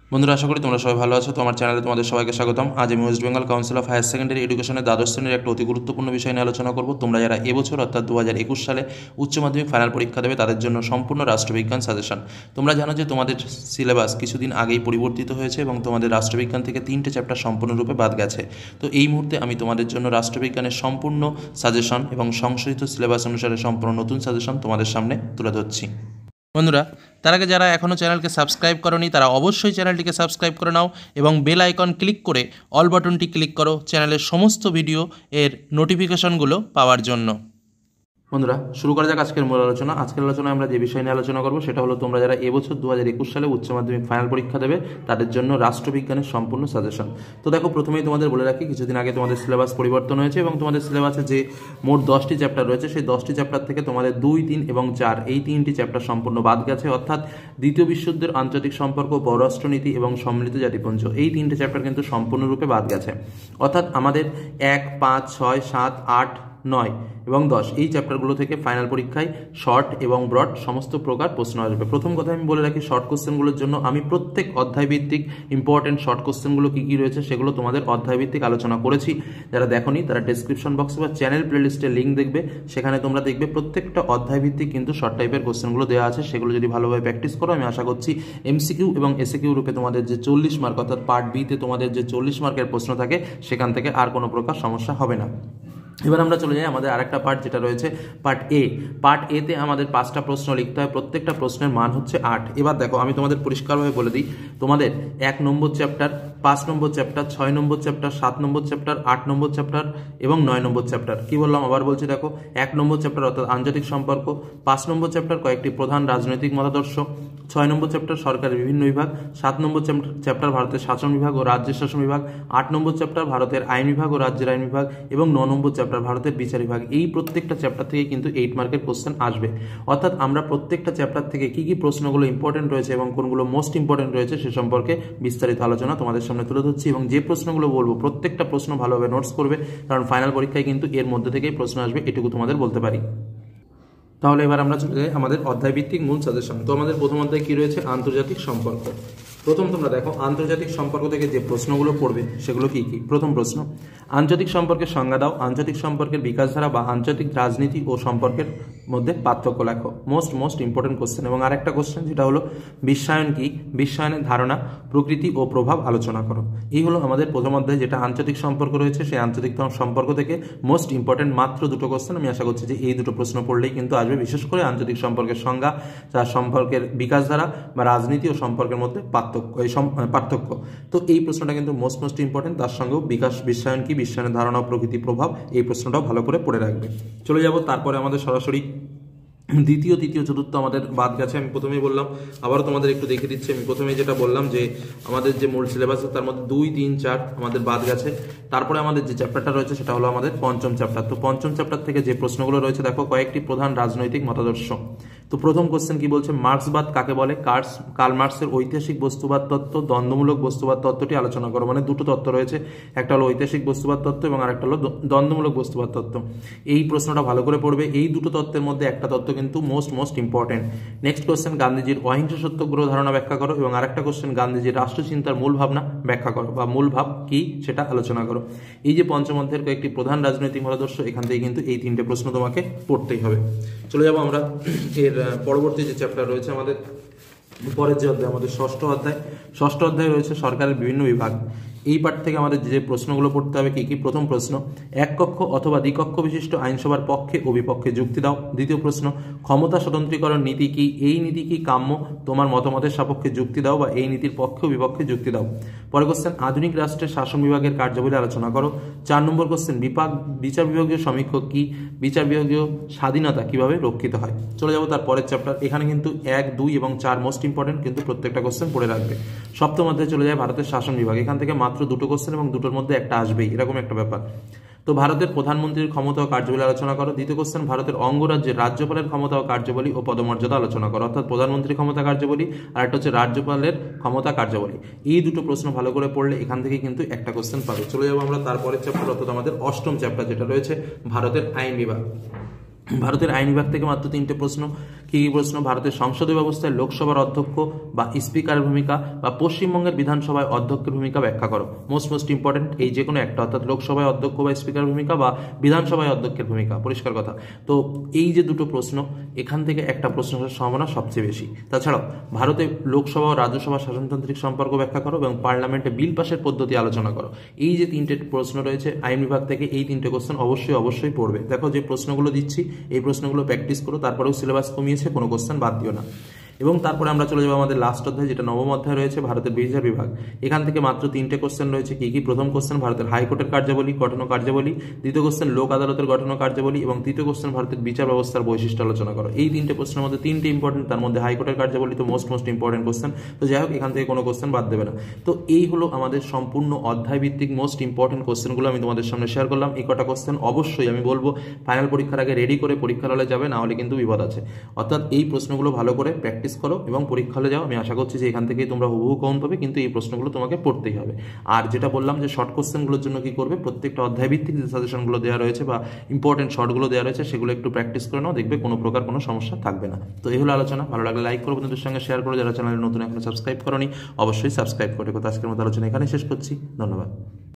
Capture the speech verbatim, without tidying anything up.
বন্ধুরা, আশা করি তোমরা সবাই ভালো আছো। তোমার চ্যানেলে তোমাদের সবাইকে স্বাগতম। আজ আমি West Bengal Council of Higher Secondary এডুকেশনের দ্বাদশ শ্রেণীর একটা অতি গুরুত্বপূর্ণ বিষয় নিয়ে আলোচনা করব। তোমরা যারা এবছর অর্থাৎ দু হাজার একুশ সালে উচ্চ মাধ্যমিক ফাইনাল পরীক্ষা দেবে তাদের জন্য সম্পূর্ণ রাষ্ট্রবিজ্ঞান সাজেশন। তোমরা জানো যে তোমাদের সিলেবাস কিছুদিন আগেই পরিবর্তিত হয়েছে এবং তোমাদের রাষ্ট্রবিজ্ঞান থেকে তিনটে চ্যাপ্টার সম্পূর্ণরূপে বাদ গেছে। তো এই মুহূর্তে আমি তোমাদের জন্য রাষ্ট্রবিজ্ঞানের সম্পূর্ণ সাজেশন এবং সংশোধিত সিলেবাস অনুসারে সম্পূর্ণ নতুন সাজেশন তোমাদের সামনে তুলে ধরছি। বন্ধুরা, তার আগে যারা এখনও চ্যানেলকে সাবস্ক্রাইব করোনি তারা অবশ্যই চ্যানেলটিকে সাবস্ক্রাইব করে নাও এবং বেল আইকন ক্লিক করে অল বাটনটি ক্লিক করো চ্যানেলের সমস্ত ভিডিও এর নোটিফিকেশনগুলো পাওয়ার জন্য। বন্ধুরা, শুরু করা যাক আজকের মূল আলোচনা। আজকের আলোচনায় আমরা যে বিষয় নিয়ে আলোচনা করবো সেটা হলো তোমরা যারা এবছর দু হাজার একুশ সালে উচ্চ মাধ্যমিক ফাইনাল পরীক্ষা দেবে তাদের জন্য রাষ্ট্রবিজ্ঞানের সম্পূর্ণ সাজেশন। তো দেখো, প্রথমেই তোমাদের বলে রাখি, কিছুদিন আগে তোমাদের সিলেবাস পরিবর্তন হয়েছে এবং তোমাদের সিলেবাসে যে মোট দশটি চ্যাপ্টার রয়েছে সেই দশটি চ্যাপ্টার থেকে তোমাদের দুই তিন এবং চার এই তিনটি চ্যাপ্টার সম্পূর্ণ বাদ গেছে। অর্থাৎ দ্বিতীয় বিশ্বযুদ্ধের আন্তর্জাতিক সম্পর্ক, পররাষ্ট্রনীতি এবং সম্মিলিত জাতিপুঞ্জ এই তিনটে চ্যাপ্টার কিন্তু সম্পূর্ণরূপে বাদ গেছে। অর্থাৎ আমাদের এক, পাঁচ, ছয়, সাত, আট, নয় এবং দশ এই চ্যাপ্টারগুলো থেকে ফাইনাল পরীক্ষায় শর্ট এবং ব্রড সমস্ত প্রকার প্রশ্ন আসবে। প্রথম কথা আমি বলে রাখি, শর্ট কোশ্চেনগুলোর জন্য আমি প্রত্যেক অধ্যায়ভিত্তিক ইম্পর্টেন্ট শর্ট কোশ্চেনগুলো কী কী রয়েছে সেগুলো তোমাদের অধ্যায়ভিত্তিক আলোচনা করেছি। যারা দেখোনি তারা ডেসক্রিপশন বক্সে বা চ্যানেল প্লেলিস্টের লিঙ্ক দেখবে, সেখানে তোমরা দেখবে প্রত্যেকটা অধ্যায়ভিত্তিক কিন্তু শর্ট টাইপের কোশ্চেনগুলো দেওয়া আছে। সেগুলো যদি ভালোভাবে প্র্যাকটিস করো আমি আশা করছি এমসিকিউ এবং এসএকিউ রূপে তোমাদের যে চল্লিশ মার্ক অর্থাৎ পার্ট বিতে তোমাদের যে চল্লিশ মার্কের প্রশ্ন থাকে সেখান থেকে আর কোনো প্রকার সমস্যা হবে না। এবার আমরা চলে যাই আমাদের আরেকটা পার্ট যেটা রয়েছে পার্ট এ। পার্ট এতে আমাদের পাঁচটা প্রশ্ন লিখতে হয়, প্রত্যেকটা প্রশ্নের মান হচ্ছে আট। এবার দেখো, আমি তোমাদের পরিষ্কারভাবে বলে দিই, তোমাদের এক নম্বর চ্যাপ্টার, পাঁচ নম্বর চ্যাপ্টার, ছয় নম্বর চ্যাপ্টার, সাত নম্বর চ্যাপ্টার, আট নম্বর চ্যাপ্টার এবং নয় নম্বর চ্যাপ্টার। কি বললাম আবার বলছি, দেখো, এক নম্বর চ্যাপ্টার অর্থাৎ আন্তর্জাতিক সম্পর্ক, পাঁচ নম্বর চ্যাপ্টার কয়েকটি প্রধান রাজনৈতিক মতাদর্শ, ছয় নম্বর চ্যাপ্টার সরকারের বিভিন্ন বিভাগ, সাত নম্বর চ্যাপ্টার ভারতের শাসন বিভাগ ও রাজ্যের শাসন বিভাগ, আট নম্বর চ্যাপ্টার ভারতের আইন বিভাগ ও রাজ্যের আইন বিভাগ এবং ন নম্বর চ্যাপ্টার ভারতের বিচার বিভাগ। এই প্রত্যেকটা চ্যাপ্টার থেকে কিন্তু এইট মার্কের কোশ্চেন আসবে। অর্থাৎ আমরা প্রত্যেকটা চ্যাপ্টার থেকে কি কি প্রশ্নগুলো ইম্পর্টেন্ট রয়েছে এবং কোনগুলো মোস্ট ইম্পর্টেন্ট রয়েছে সে সম্পর্কে বিস্তারিত আলোচনা তোমাদের সামনে তুলে ধরছি এবং যে প্রশ্নগুলো বলবো প্রত্যেকটা প্রশ্ন ভালোভাবে নোটস করবে, কারণ ফাইনাল পরীক্ষায় কিন্তু এর মধ্যে থেকেই প্রশ্ন আসবে, এটুকু তোমাদের বলতে পারি। তাহলে এবার আমরা চলে যাই আমাদের অধ্যায়ভিত্তিক মূল সাজেশন। তো আমাদের প্রথম অধ্যায় কি রয়েছে? আন্তর্জাতিক সম্পর্ক। প্রথম তোমরা দেখো, আন্তর্জাতিক সম্পর্ক থেকে যে প্রশ্নগুলো পড়বে সেগুলো কি কি। প্রথম প্রশ্ন, আন্তর্জাতিক সম্পর্কের সংজ্ঞা দাও, আন্তর্জাতিক সম্পর্কের বিকাশধারা বা আন্তর্জাতিক রাজনীতি ও সম্পর্কের মধ্যে পার্থক্য লেখো। Most most important question. এবং আরেকটা কোশ্চেন যেটা হলো বিশ্বায়ন কি, বিশ্বায়নের ধারণা, প্রকৃতি ও প্রভাব আলোচনা করো। এই হলো আমাদের প্রথম অধ্যায় যেটা আন্তর্জাতিক সম্পর্ক রয়েছে। সেই আন্তর্জাতিক সম্পর্ক থেকে মোস্ট ইম্পর্টেন্ট মাত্র দুটো কোশ্চেন। আমি আশা করছি যে এই দুটো প্রশ্ন পড়লেই কিন্তু আসবে, বিশেষ করে আন্তর্জাতিক সম্পর্কের সংজ্ঞা, যার সম্পর্কের বিকাশধারা বা রাজনীতি ও সম্পর্কের মধ্যে পার্থক্য এই পার্থক্য তো এই প্রশ্নটা কিন্তু মোস্ট মোস্ট ইম্পর্টেন্ট। তার সঙ্গেও বিকাশ বিশ্বায়ন কি, বিশ্বায়নের ধারণা, প্রকৃতি, প্রভাব, এই প্রশ্নটাও ভালো করে পড়ে রাখবে। চলে যাব তারপরে আমাদের সরাসরি দ্বিতীয়, তৃতীয়, চতুর্থ আমাদের বাদ গেছে। আমি প্রথমেই বললাম, আবারও তোমাদের একটু দেখে দিচ্ছি। আমি প্রথমেই যেটা বললাম যে আমাদের যে মূল সিলেবাস তার মধ্যে দুই, তিন, চার আমাদের বাদ গেছে। তারপরে আমাদের যে চ্যাপ্টারটা রয়েছে সেটা হলো আমাদের পঞ্চম চ্যাপ্টার। তো পঞ্চম চ্যাপ্টার থেকে যে প্রশ্নগুলো রয়েছে দেখো, কয়েকটি প্রধান রাজনৈতিক মতাদর্শ। তো প্রথম কোশ্চেন কি বলছে, মার্ক্সবাদ কাকে বলে? কার্স কার্ল মার্ক্সের ঐতিহাসিক বস্তুবাদ তত্ত্ব, দ্বন্দ্বমূলক বস্তুবাদ তত্ত্বটি আলোচনা করো। মানে দুটো তত্ত্ব রয়েছে, একটা হলো ঐতিহাসিক বস্তুবাদ তত্ত্ব এবং আরেকটা হলো দ্বন্দ্বমূলক বস্তুবাদ তত্ত্ব। এই প্রশ্নটা ভালো করে পড়বে। এই দুটো তত্ত্বের মধ্যে একটা তত্ত্ব কিন্তু most most important. Next question, গান্ধীজির অহিংস সত্যগ্রহ ধারণা ব্যাখ্যা করো এবং আরেকটা কোশ্চেন, গান্ধীজির রাষ্ট্রচিন্তার মূল ভাবনা ব্যাখ্যা করো বা মূল ভাব কি সেটা আলোচনা করো। এই যে পঞ্চম অধ্যায়ের কয়েকটি প্রধান রাজনৈতিক মতাদর্শ, এখান থেকে কিন্তু এই তিনটে প্রশ্ন তোমাকে পড়তেই হবে। চলে যাবো আমরা এর পরবর্তী যে চ্যাপ্টার রয়েছে আমাদের পরের যে অধ্যায়, আমাদের ষষ্ঠ অধ্যায়। ষষ্ঠ অধ্যায় রয়েছে সরকারের বিভিন্ন বিভাগ। এই পার্ট থেকে আমাদের যে প্রশ্নগুলো পড়তে হবে কি কি। প্রথম প্রশ্ন, এক কক্ষ অথবা দ্বিকক্ষ বিশিষ্ট আইনসভার পক্ষে ও বিপক্ষে যুক্তি দাও। দ্বিতীয় প্রশ্ন, ক্ষমতা স্বতন্ত্রীকরণ নীতি কি, এই নীতি কি কাম্য, তোমার মতামতের সাপেক্ষে যুক্তি দাও বা এই নীতির পক্ষে ও বিপক্ষে যুক্তি দাও। পরের কোশ্চেন, আধুনিক রাষ্ট্রের শাসন বিভাগের কার্যাবলী আলোচনা করো। চার নম্বর কোশ্চেন, বিভাগ বিচার বিভাগীয় সমীক্ষক কি, বিচার বিভাগীয় স্বাধীনতা কিভাবে রক্ষিত হয়। চলে যাবো তার পরের চ্যাপ্টার। এখানে কিন্তু এক, দুই এবং চার মোস্ট ইম্পর্টেন্ট, কিন্তু প্রত্যেকটা কোশ্চেন পড়ে রাখবে। সপ্তম অধ্যায়ে চলে যায় ভারতের শাসন বিভাগ। এখান থেকে মাত্র দুটো কোশ্চেন এবং দুটোর মধ্যে একটা আসবেই, এরকম একটা ব্যাপার। তো ভারতের প্রধানমন্ত্রীর ক্ষমতা ও কার্যাবলী আলোচনা করো। দ্বিতীয় কোশ্চেন, ভারতের অঙ্গরাজ্যের রাজ্যপালের ক্ষমতা ও কার্যাবলী ও পদমর্যাদা আলোচনা করো। অর্থাৎ প্রধানমন্ত্রীর ক্ষমতা কার্যাবলী আর একটা হচ্ছে রাজ্যপালের ক্ষমতা কার্যাবলী। এই দুটো প্রশ্ন ভালো করে পড়লে এখান থেকে কিন্তু একটা কোশ্চেন পাবে। চলে যাবো আমরা তারপরের চ্যাপ্টার অর্থাৎ আমাদের অষ্টম চ্যাপ্টার যেটা রয়েছে ভারতের আইন বিভাগ। ভারতের আইন বিভাগ থেকে মাত্র তিনটে প্রশ্ন। কী কী প্রশ্ন? ভারতের সংসদীয় ব্যবস্থায় লোকসভার অধ্যক্ষ বা স্পিকারের ভূমিকা বা পশ্চিমবঙ্গের বিধানসভায় অধ্যক্ষের ভূমিকা ব্যাখ্যা করো। মোস্ট মোস্ট ইম্পর্টেন্ট এই যে কোনো একটা, অর্থাৎ লোকসভায় অধ্যক্ষ বা স্পিকারের ভূমিকা বা বিধানসভায় অধ্যক্ষের ভূমিকা, পরিষ্কার কথা। তো এই যে দুটো প্রশ্ন, এখান থেকে একটা প্রশ্ন আসার সম্ভাবনা সবচেয়ে বেশি। তাছাড়াও ভারতে লোকসভা ও রাজ্যসভা শাসনতান্ত্রিক সম্পর্ক ব্যাখ্যা করো এবং পার্লামেন্টে বিল পাসের পদ্ধতি আলোচনা করো। এই যে তিনটে প্রশ্ন রয়েছে আইন বিভাগ থেকে, এই তিনটে কোশ্চেন অবশ্যই অবশ্যই পড়বে। দেখো যে প্রশ্নগুলো দিচ্ছি এই প্রশ্নগুলো প্র্যাকটিস করো, তারপরেও সিলেবাস কমিয়েছে, কোনো কোশ্চেন বাদ দিও না। এবং তারপরে আমরা চলে যাবো আমাদের লাস্ট অধ্যায়, যেটা নবম অধ্যায় রয়েছে ভারতের বিচার বিভাগ। এখান থেকে মাত্র তিনটে কোশ্চেন রয়েছে। কি কি? প্রথম কোশ্চেন ভারতের হাইকোর্টের কার্যাবলী, গঠন ও কার্যাবলী। দ্বিতীয় কোশ্চেন লোক আদালতের গঠন ও কার্যাবলী। এবং তৃতীয় কোশ্চেন ভারতের বিচার ব্যবস্থার বৈশিষ্ট্য আলোচনা করো। এই তিনটে প্রশ্নের মধ্যে তিনটে ইম্পর্টেন্ট, তার মধ্যে হাইকোর্টের কার্যাবলী তো মোস্ট মোস্ট ইম্পর্টেন্ট কোশ্চেন। তো যাই হোক, এখান থেকে কোনো কোশ্চেন বাদ দেবে না। তো এই হলো আমাদের সম্পূর্ণ অধ্যায় ভিত্তিক মোস্ট ইম্পর্টেন্ট কোশ্চেনগুলো আমি তোমাদের সামনে শেয়ার করলাম। এই কটা কোশ্চেন অবশ্যই আমি বলবো ফাইনাল পরীক্ষার আগে রেডি করে পরীক্ষার হলে যাবে, না হলে কিন্তু বিপদ আছে। অর্থাৎ এই প্রশ্নগুলো ভালো করে প্র্যাকটিস করো এবং পরীক্ষা হলে যাও। আমি আশা করছি যে এখান থেকেই তোমরা হুবহু কমন পাবে, কিন্তু এই প্রশ্নগুলো তোমাকে পড়তেই হবে। আর যেটা বললাম যে শর্ট কোশ্চেনগুলোর জন্য কি করবে, প্রত্যেকটা অধ্যায় ভিত্তিক যে সাজেশনগুলো দেওয়া রয়েছে বা ইম্পর্টেন্ট শর্টগুলো দেওয়া রয়েছে সেগুলো একটু প্র্যাকটিস করে নাও, দেখবে কোনো প্রকার কোনো সমস্যা থাকবে না। তো এই হলো আলোচনা। ভালো লাগলে লাইক করো, বন্ধুদের সঙ্গে শেয়ার করো। যারা চ্যানেলে নতুন এখনো সাবস্ক্রাইব করোনি অবশ্যই সাবস্ক্রাইব করে। কথা আজকের মতো আলোচনা এখানে শেষ করছি। ধন্যবাদ।